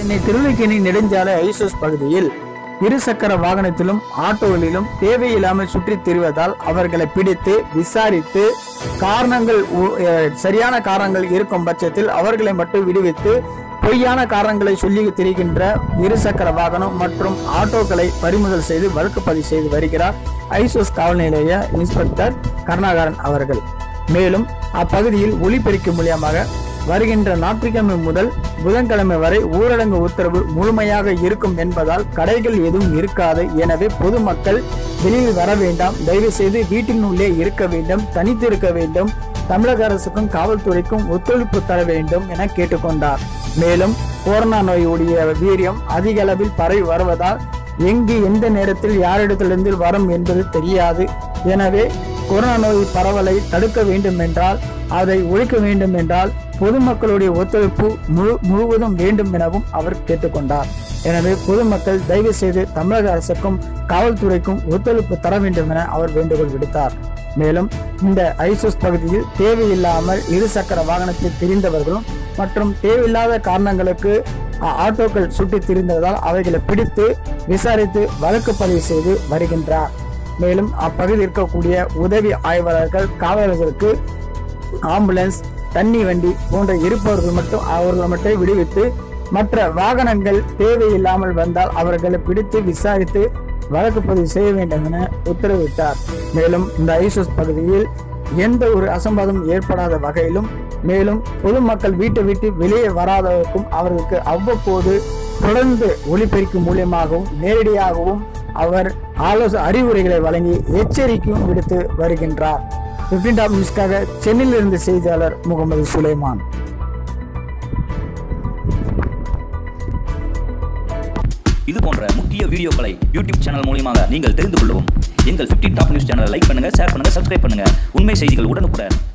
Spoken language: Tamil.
சென்னை திருவல்லிக்கேணி நெடுஞ்சாலை ஐசோஸ் பகுதியில் இருசக்கர வாகனத்திலும் ஆட்டோகளிலும் தேவையில்லாமல் சுற்றித் திரிவதால் அவர்களை பிடித்து விசாரித்து சரியான காரணங்கள் இருக்கும் பட்சத்தில் அவர்களை மட்டும் விடுவித்து பொய்யான காரணங்களை சொல்லி திரிகின்ற இருசக்கர வாகனம் மற்றும் ஆட்டோக்களை பறிமுதல் செய்து வழக்கு பதிவு செய்து வருகிறார் ஐசோஸ் காவல் நிலைய இன்ஸ்பெக்டர் கருணாகரன் அவர்கள். மேலும் அப்பகுதியில் ஒலிபெருக்கி மூலியமாக வருகின்ற ஞாயிற்றுக்கிழமை முதல் புதன்கிழமை வரை ஊரடங்கு உத்தரவு முழுமையாக இருக்கும் என்பதால் கடைகள் எதுவும் இருக்காது. எனவே பொதுமக்கள் வெளியில் வர வேண்டாம், தயவு செய்து வீட்டினுள்ளே இருக்க வேண்டும், தனித்து இருக்க வேண்டும், தமிழக அரசுக்கும் காவல்துறைக்கும் ஒத்துழைப்பு தர வேண்டும் என கேட்டுக்கொண்டார். மேலும் கொரோனா நோயுடைய வீரியம் அதிக அளவில் பரவி வருவதால் எங்கு எந்த நேரத்தில் யாரிடத்திலிருந்து வரும் என்பது தெரியாது. எனவே கொரோனா நோய் பரவலை தடுக்க வேண்டும் என்றால், அதை ஒழிக்க வேண்டும் என்றால் பொதுமக்களுடைய ஒத்துழைப்பு முழுவதும் வேண்டும் எனவும் அவர் கேட்டுக்கொண்டார். எனவே பொதுமக்கள் தயவு செய்து தமிழக அரசுக்கும் காவல்துறைக்கும் ஒத்துழைப்பு தர வேண்டும் என அவர் வேண்டுகோள் விடுத்தார். மேலும் இந்த ஐசோஸ் பகுதியில் தேவையில்லாமல் இருசக்கர வாகனத்தில் திரிந்தவர்களும் மற்றும் தேவையில்லாத காரணங்களுக்கு ஆட்டோக்கள் சுற்றி திரிந்ததால் அவைகளை பிடித்து விசாரித்து வழக்கு பதிவு செய்து வருகின்றார். மேலும் அப்பகுதியில் இருக்கக்கூடிய உதவி ஆய்வாளர்கள் காவலர்களுக்கு ஆம்புலன்ஸ், தண்ணி வண்டி போன்ற இருப்பவர்கள் மட்டும் விடுவித்து மற்ற வாகனங்கள் தேவையில்லாமல் வந்தால் அவர்களை பிடித்து விசாரித்து வழக்கு பதிவு செய்ய வேண்டும் என உத்தரவிட்டார். மேலும் இந்த ஐசோஸ் பகுதியில் எந்த ஒரு அசம்பாதம் ஏற்படாத வகையிலும், மேலும் பொதுமக்கள் வீட்டை விட்டு வெளியே வராதவருக்கும் அவர்களுக்கு அவ்வப்போது தொடர்ந்து ஒலிபெருக்கி மூலியமாகவும் நேரடியாகவும் அவர் அறிவுரைகளை வழங்கி எச்சரிக்கையும் விடுத்து வருகின்றார். 15 டாப் நியூஸ்க்காக சென்னையில் இருந்து செய்தியாளர் முகமது சுலைமான். இது போன்ற முக்கிய வீடியோக்களை யூடியூப் சேனல் மூலமாக நீங்கள் தெரிந்து கொள்ளவும் எங்கள் 15 டாப் நியூஸ் சேனலை லைக் பண்ணுங்க, ஷேர் பண்ணுங்க, சப்ஸ்கிரைப் பண்ணுங்க. உண்மை செய்திகள் உடனுக்குடன்